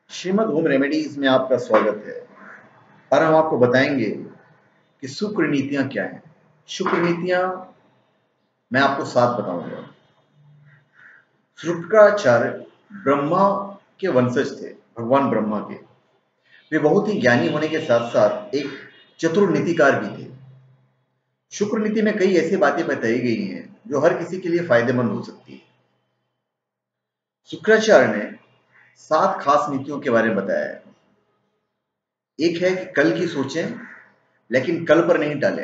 Shrimad home remedies में आपका स्वागत है। और हम आपको बताएंगे कि शुक्र नीतियां क्या हैं। शुक्र नीतियां मैं आपको 7 बताऊंगा। शुक्राचार्य ब्रह्मा के वंशज थे, भगवान ब्रह्मा के। वे बहुत ही ज्ञानी होने के साथ साथ एक चतुर नीतिकार भी थे। शुक्र नीति में कई ऐसी बातें बताई गई हैं जो हर किसी के लिए फायदेमंद हो सकती है। शुक्राचार्य ने 7 खास नीतियों के बारे में बताया है। एक है कि कल की सोचें लेकिन कल पर नहीं टालें।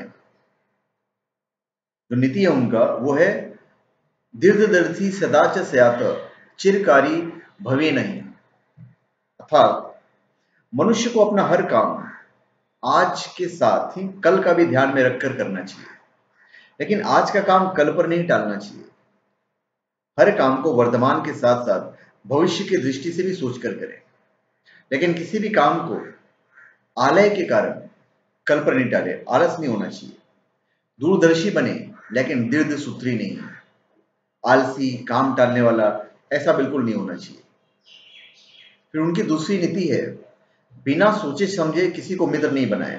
जो नीति है उनका वो है दीर्घदर्शी सदा च स्यात् चिरकारी भवे नहीं। अर्थात मनुष्य को अपना हर काम आज के साथ ही कल का भी ध्यान में रखकर करना चाहिए, लेकिन आज का काम कल पर नहीं टालना चाहिए। हर काम को वर्तमान के साथ साथ भविष्य की दृष्टि से भी सोचकर करें, लेकिन किसी भी काम को आलय के कारण कल पर नहीं टाले। आलस नहीं होना चाहिए। दूरदर्शी बने लेकिन दीर्घसूत्री नहीं। आलसी, काम टालने वाला, ऐसा बिल्कुल नहीं होना चाहिए। फिर उनकी दूसरी नीति है बिना सोचे समझे किसी को मित्र नहीं बनाए।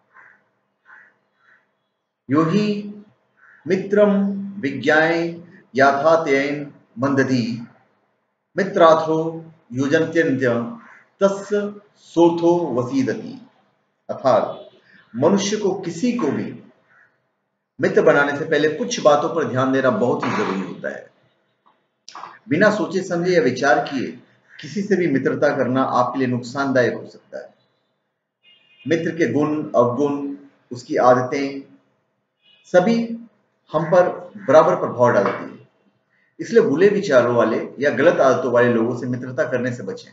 यो ही मित्रम विज्ञाय याथात्ययन मंदधि मित्राथो युजन्त्यन्त्य तस्य सोथो वसीदति। अर्थात मनुष्य को किसी को भी मित्र बनाने से पहले कुछ बातों पर ध्यान देना बहुत ही जरूरी होता है। बिना सोचे समझे या विचार किए किसी से भी मित्रता करना आपके लिए नुकसानदायक हो सकता है। मित्र के गुण, अवगुण, उसकी आदतें सभी हम पर बराबर प्रभाव डालती है। इसलिए बुरे विचारों वाले या गलत आदतों वाले लोगों से मित्रता करने से बचें।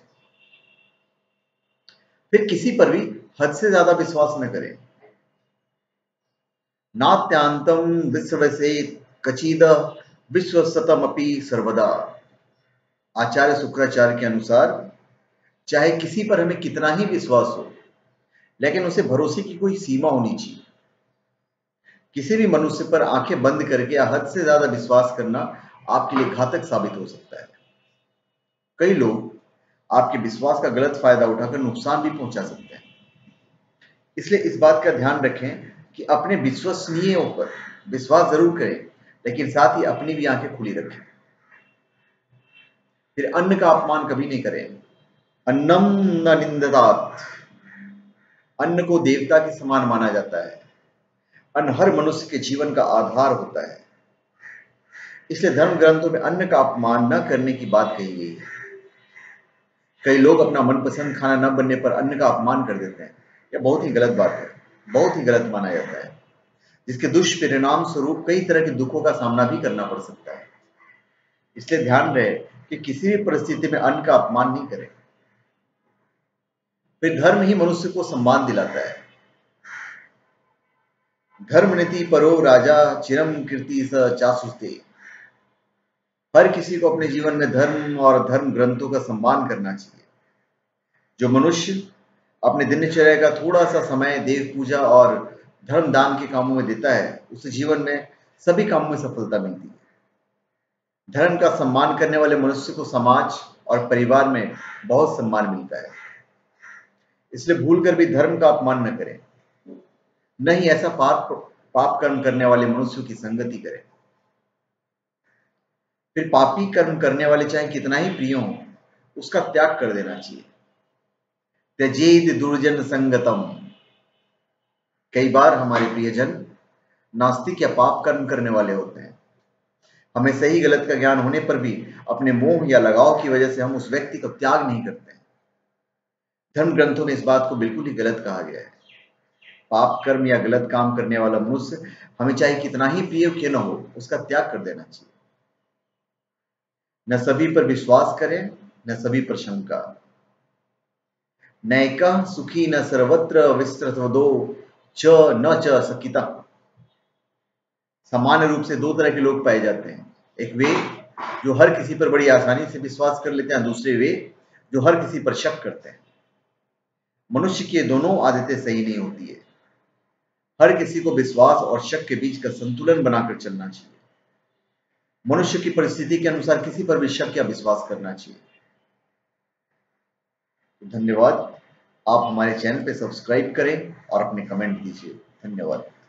फिर किसी पर भी हद से ज्यादा विश्वास न करें। नात्यांतम विश्वसेत कचिद विश्वसतमपि सर्वदा। आचार्य शुक्राचार्य के अनुसार चाहे किसी पर हमें कितना ही विश्वास हो, लेकिन उसे भरोसे की कोई सीमा होनी चाहिए। किसी भी मनुष्य पर आंखें बंद करके या हद से ज्यादा विश्वास करना आपके लिए घातक साबित हो सकता है। कई लोग आपके विश्वास का गलत फायदा उठाकर नुकसान भी पहुंचा सकते हैं। इसलिए इस बात का ध्यान रखें कि अपने विश्वसनीयों पर विश्वास जरूर करें, लेकिन साथ ही अपनी भी आंखें खुली रखें। फिर अन्न का अपमान कभी नहीं करें। अन्नम न निंदतात। अन्न को देवता के समान माना जाता है। अन्न हर मनुष्य के जीवन का आधार होता है। इसलिए धर्म ग्रंथों में अन्न का अपमान न करने की बात कही गई है। कई लोग अपना मनपसंद खाना न बनने पर अन्न का अपमान कर देते हैं। यह बहुत ही गलत बात है, बहुत ही गलत माना जाता है, जिसके दुष्परिणाम स्वरूप कई तरह के दुखों का सामना भी करना पड़ सकता है। इसलिए ध्यान रहे कि किसी भी परिस्थिति में अन्न का अपमान नहीं करें। फिर धर्म ही मनुष्य को सम्मान दिलाता है। धर्म नीति परो राजा चिरम कीर्ति स चासुस्ते। हर किसी को अपने जीवन में धर्म और धर्म ग्रंथों का सम्मान करना चाहिए। जो मनुष्य अपने दिनचर्या का थोड़ा सा समय देव पूजा और धर्म दान के कामों में देता है, उसे जीवन में सभी कामों में सफलता मिलती है। धर्म का सम्मान करने वाले मनुष्य को समाज और परिवार में बहुत सम्मान मिलता है। इसलिए भूलकर भी धर्म का अपमान न करें, न ही ऐसा पाप कर्म करने वाले मनुष्यों की संगति करें। फिर पापी कर्म करने वाले चाहे कितना ही प्रिय हो, उसका त्याग कर देना चाहिए। त्यजेद दुर्जन संगतम। कई बार हमारे प्रियजन नास्तिक या पाप कर्म करने वाले होते हैं। हमें सही गलत का ज्ञान होने पर भी अपने मोह या लगाव की वजह से हम उस व्यक्ति को त्याग नहीं करते हैं। धर्म ग्रंथों में इस बात को बिल्कुल ही गलत कहा गया है। पाप कर्म या गलत काम करने वाला मनुष्य हमें चाहे कितना ही प्रिय क्यों न हो, उसका त्याग कर देना चाहिए। न सभी पर विश्वास करें, न सभी पर शंका। नैकः सुखी न सर्वत्र विस्तृतवदो च न च सकिता। सामान्य रूप से 2 तरह के लोग पाए जाते हैं। एक वे जो हर किसी पर बड़ी आसानी से विश्वास कर लेते हैं, दूसरे वे जो हर किसी पर शक करते हैं। मनुष्य की ये दोनों आदतें सही नहीं होती है। हर किसी को विश्वास और शक के बीच का संतुलन बनाकर चलना चाहिए। मनुष्य की परिस्थिति के अनुसार किसी पर भी शक या विश्वास करना चाहिए। धन्यवाद। आप हमारे चैनल पे सब्सक्राइब करें और अपने कमेंट दीजिए। धन्यवाद।